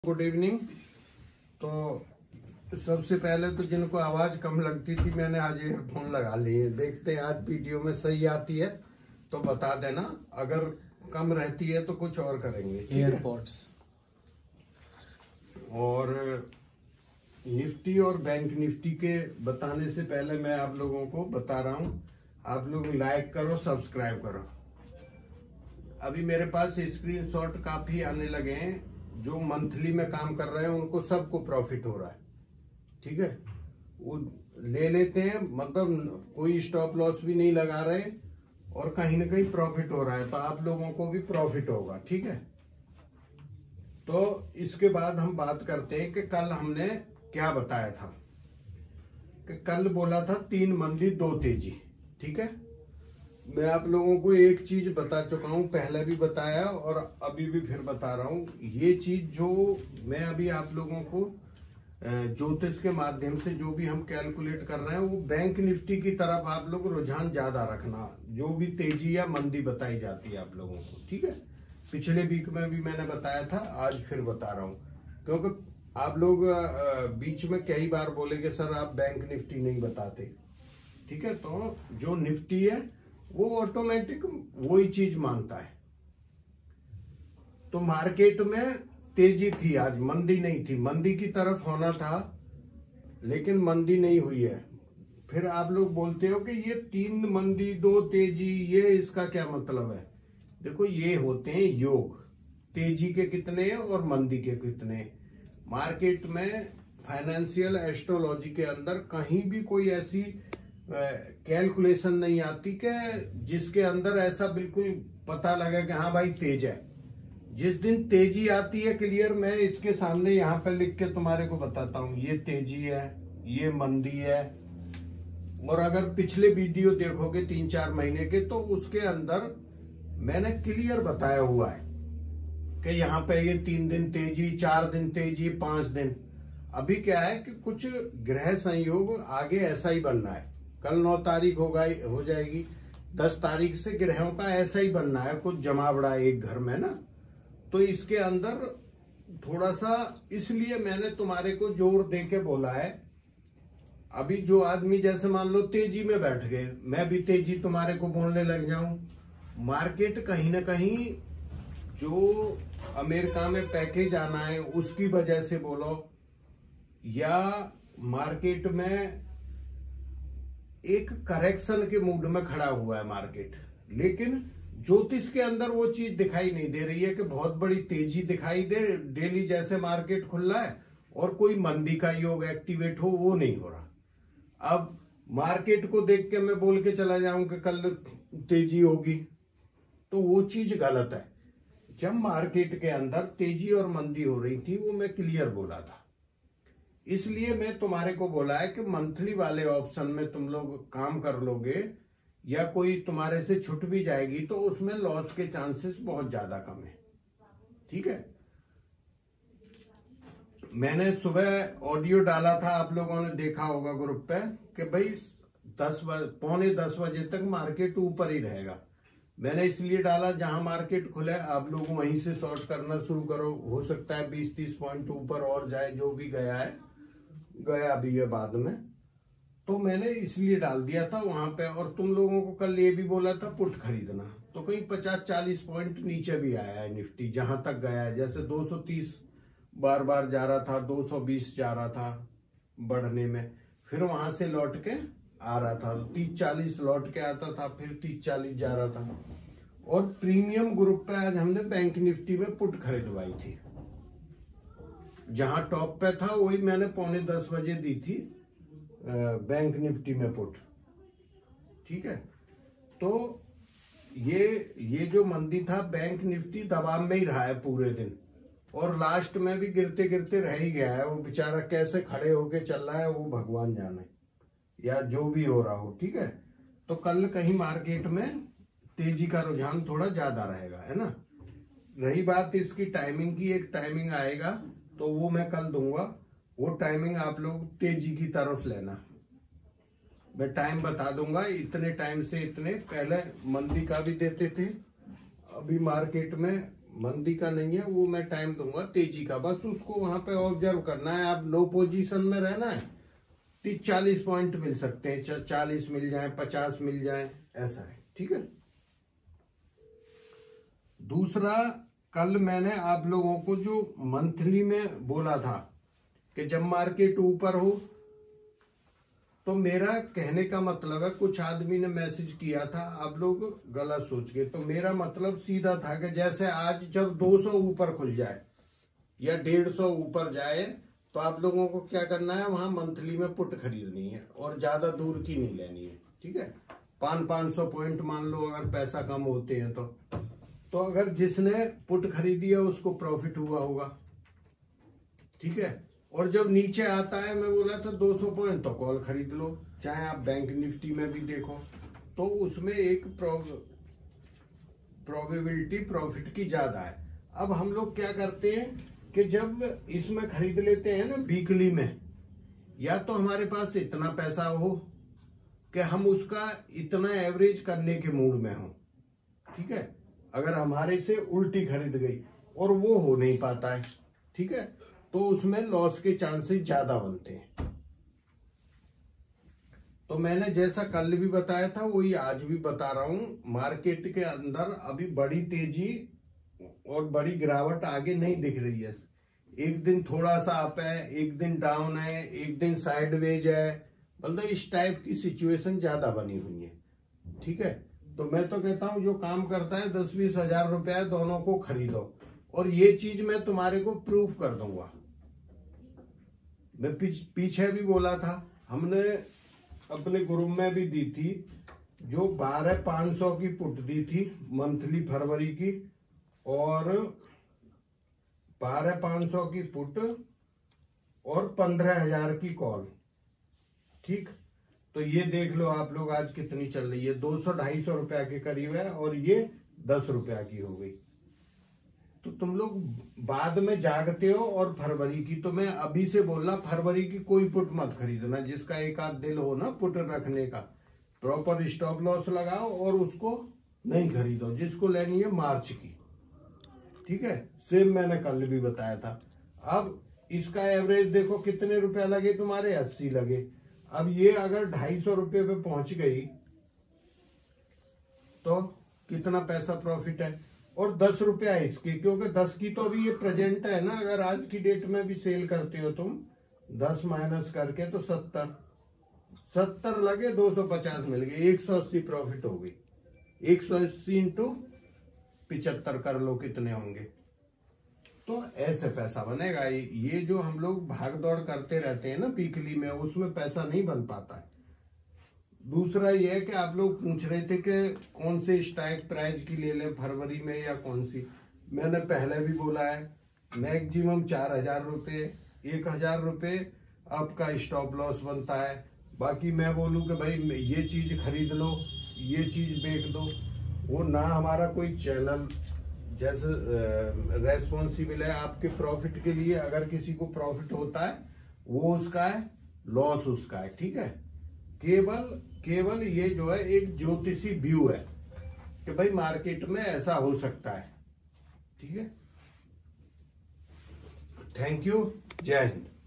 Good evening. तो सबसे पहले तो जिनको आवाज़ कम लगती थी मैंने आज ईयरफोन लगा लिए। देखते हैं आज वीडियो में सही आती है तो बता देना, अगर कम रहती है तो कुछ और करेंगे। एयरपोर्ट्स और निफ्टी और बैंक निफ्टी के बताने से पहले मैं आप लोगों को बता रहा हूँ, आप लोग लाइक करो, सब्सक्राइब करो। अभी मेरे पास स्क्रीनशॉट काफ़ी आने लगे हैं, जो मंथली में काम कर रहे हैं उनको सबको प्रॉफिट हो रहा है। ठीक है, वो ले लेते हैं, मतलब कोई स्टॉप लॉस भी नहीं लगा रहे और कहीं ना कहीं प्रॉफिट हो रहा है, तो आप लोगों को भी प्रॉफिट होगा। ठीक है, तो इसके बाद हम बात करते हैं कि कल हमने क्या बताया था। कि कल बोला था 3 मंदी 2 तेजी। ठीक है, मैं आप लोगों को एक चीज बता चुका हूं, पहले भी बताया और अभी भी फिर बता रहा हूं। ये चीज जो मैं अभी आप लोगों को ज्योतिष के माध्यम से जो भी हम कैलकुलेट कर रहे हैं, वो बैंक निफ्टी की तरफ आप लोग रुझान ज्यादा रखना, जो भी तेजी या मंदी बताई जाती है आप लोगों को। ठीक है, पिछले वीक में भी मैंने बताया था, आज फिर बता रहा हूं, क्योंकि आप लोग बीच में कई बार बोले कि सर आप बैंक निफ्टी नहीं बताते। ठीक है, तो जो निफ्टी है वो ऑटोमेटिक वही चीज मानता है। तो मार्केट में तेजी थी, आज मंदी नहीं थी। मंदी की तरफ होना था लेकिन मंदी नहीं हुई है। फिर आप लोग बोलते हो कि ये 3 मंदी 2 तेजी, ये इसका क्या मतलब है? देखो, ये होते हैं योग, तेजी के कितने और मंदी के कितने। मार्केट में फाइनेंशियल एस्ट्रोलॉजी के अंदर कहीं भी कोई ऐसी कैलकुलेशन नहीं आती कि जिसके अंदर ऐसा बिल्कुल पता लगे कि हाँ भाई तेज है। जिस दिन तेजी आती है क्लियर, मैं इसके सामने यहाँ पे लिख के तुम्हारे को बताता हूँ, ये तेजी है, ये मंदी है। और अगर पिछले वीडियो देखोगे 3-4 महीने के, तो उसके अंदर मैंने क्लियर बताया हुआ है कि यहाँ पे ये 3 दिन तेजी, 4 दिन तेजी, 5 दिन। अभी क्या है कि कुछ ग्रह संयोग आगे ऐसा ही बनना है। कल 9 तारीख हो जाएगी, 10 तारीख से ग्रहों का ऐसा ही बनना है, कुछ जमा बड़ा एक घर में ना। तो इसके अंदर थोड़ा सा, इसलिए मैंने तुम्हारे को जोर दे के बोला है। अभी जो आदमी जैसे मान लो तेजी में बैठ गए, मैं भी तेजी तुम्हारे को बोलने लग जाऊं, मार्केट कहीं ना कहीं जो अमेरिका में पैकेज आना है उसकी वजह से बोलो, या मार्केट में एक करेक्शन के मूड में खड़ा हुआ है मार्केट। लेकिन ज्योतिष के अंदर वो चीज दिखाई नहीं दे रही है कि बहुत बड़ी तेजी दिखाई दे, डेली जैसे मार्केट खुल रहा है, और कोई मंदी का योग एक्टिवेट हो, वो नहीं हो रहा। अब मार्केट को देख के मैं बोल के चला जाऊं कि कल तेजी होगी, तो वो चीज गलत है। जब मार्केट के अंदर तेजी और मंदी हो रही थी, वो मैं क्लियर बोला था। इसलिए मैं तुम्हारे को बोला है कि मंथली वाले ऑप्शन में तुम लोग काम कर लोगे, या कोई तुम्हारे से छूट भी जाएगी तो उसमें लॉस के चांसेस बहुत ज्यादा कम है। ठीक है, मैंने सुबह ऑडियो डाला था, आप लोगों ने देखा होगा ग्रुप पे, कि भाई 10 पौने 10 तक मार्केट ऊपर ही रहेगा। मैंने इसलिए डाला, जहां मार्केट खुले आप लोग वहीं से शॉर्ट करना शुरू करो। हो सकता है 20-30 पॉइंट ऊपर और जाए, जो भी गया है गया भी है बाद में। तो मैंने इसलिए डाल दिया था वहां पे। और तुम लोगों को कल ये भी बोला था पुट खरीदना, तो कहीं 50-40 पॉइंट नीचे भी आया है निफ्टी, जहां तक गया है। जैसे 230 बार बार जा रहा था, 220 जा रहा था बढ़ने में, फिर वहां से लौट के आ रहा था, 30-40 लौट के आता था, फिर 30-40 जा रहा था। और प्रीमियम ग्रुप पे आज हमने बैंक निफ्टी में पुट खरीदवाई थी, जहां टॉप पे था वही मैंने पौने 10 बजे दी थी बैंक निफ्टी में पुट। ठीक है, तो ये जो मंदी था, बैंक निफ्टी दबाव में ही रहा है पूरे दिन, और लास्ट में भी गिरते गिरते रह ही गया है। वो बेचारा कैसे खड़े होके चल रहा है वो भगवान जाने, या जो भी हो रहा हो। ठीक है, तो कल कहीं मार्केट में तेजी का रुझान थोड़ा ज्यादा रहेगा, है ना। रही बात इसकी टाइमिंग की, एक टाइमिंग आएगा तो वो मैं कल दूंगा। वो टाइमिंग आप लोग तेजी की तरफ लेना, मैं टाइम बता दूंगा। इतने टाइम से इतने, पहले मंदी का भी देते थे, अभी मार्केट में मंदी का नहीं है, वो मैं टाइम दूंगा तेजी का, बस उसको वहां पे ऑब्जर्व करना है। आप लो पोजीशन में रहना है, 30-40 पॉइंट मिल सकते हैं, 40 मिल जाए, 50 मिल जाए, ऐसा है, ठीक है। दूसरा, कल मैंने आप लोगों को जो मंथली में बोला था कि जब मार्केट ऊपर हो, तो मेरा कहने का मतलब है, कुछ आदमी ने मैसेज किया था, आप लोग गलत सोच गए, तो मेरा मतलब सीधा था कि जैसे आज जब 200 ऊपर खुल जाए या 150 ऊपर जाए, तो आप लोगों को क्या करना है, वहां मंथली में पुट खरीदनी है और ज्यादा दूर की नहीं लेनी है, ठीक है। 500 पॉइंट मान लो, अगर पैसा कम होते हैं तो अगर जिसने पुट खरीदी है उसको प्रॉफिट हुआ होगा, ठीक है। और जब नीचे आता है, मैं बोला था 200 पॉइंट, तो कॉल खरीद लो, चाहे आप बैंक निफ्टी में भी देखो, तो उसमें एक प्रोबेबिलिटी प्रॉफिट की ज्यादा है। अब हम लोग क्या करते हैं कि जब इसमें खरीद लेते हैं ना वीकली में, या तो हमारे पास इतना पैसा हो कि हम उसका इतना एवरेज करने के मूड में हो, ठीक है। अगर हमारे से उल्टी खरीद गई और वो हो नहीं पाता है, ठीक है, तो उसमें लॉस के चांसेस ज्यादा बनते हैं। तो मैंने जैसा कल भी बताया था वही आज भी बता रहा हूं, मार्केट के अंदर अभी बड़ी तेजी और बड़ी गिरावट आगे नहीं दिख रही है। एक दिन थोड़ा सा अप है, एक दिन डाउन है, एक दिन साइडवेज है, मतलब इस टाइप की सिचुएशन ज्यादा बनी हुई है, ठीक है। तो मैं तो कहता हूं जो काम करता है 10-20 हजार रुपया दोनों को खरीदो, और ये चीज मैं तुम्हारे को प्रूफ कर दूंगा। मैं पीछे भी बोला था, हमने अपने ग्रुप में भी दी थी, जो 12,500 की पुट दी थी मंथली फरवरी की, और 12,500 की पुट और 15,000 की कॉल, ठीक। तो ये देख लो आप लोग आज कितनी चल रही है, 200-250 रुपया के करीब है, और ये 10 रुपया की हो गई। तो तुम लोग बाद में जागते हो। और फरवरी की तो मैं अभी से बोल रहा, फरवरी की कोई पुट मत खरीदना, जिसका एक आध दिल हो ना पुट रखने का, प्रॉपर स्टॉप लॉस लगाओ और उसको नहीं खरीदो। जिसको लेनी है मार्च की, ठीक है, सेम मैंने कल भी बताया था। अब इसका एवरेज देखो कितने रुपया लगे तुम्हारे, 80 लगे। अब ये अगर 250 रुपये पे पहुंच गई तो कितना पैसा प्रॉफिट है, और 10 रुपया इसकी, क्योंकि 10 की तो अभी ये प्रेजेंट है ना, अगर आज की डेट में भी सेल करते हो तुम 10 माइनस करके तो 70 लगे, 250 मिल गए, 180 प्रॉफिट हो गई। 180 इंटू 75 कर लो कितने होंगे, तो ऐसे पैसा बनेगा। ये जो हम लोग भाग दौड़ करते रहते हैं ना वीकली में, उसमें पैसा नहीं बन पाता है। दूसरा ये है कि आप लोग पूछ रहे थे कि कौन से स्ट्राइक प्राइस की ले लें फरवरी में या कौन सी, मैंने पहले भी बोला है, मैक्सिमम 4,000 रुपये, 1,000 रुपये आपका स्टॉप लॉस बनता है। बाकी मैं बोलूँ कि भाई ये चीज खरीद लो, ये चीज बेच दो, वो ना हमारा कोई चैनल जैसे रेस्पॉन्सिबल है आपके प्रॉफिट के लिए। अगर किसी को प्रॉफिट होता है वो उसका है, लॉस उसका है, ठीक है। केवल ये जो है एक ज्योतिषी व्यू है कि भाई मार्केट में ऐसा हो सकता है, ठीक है। थैंक यू, जय हिंद।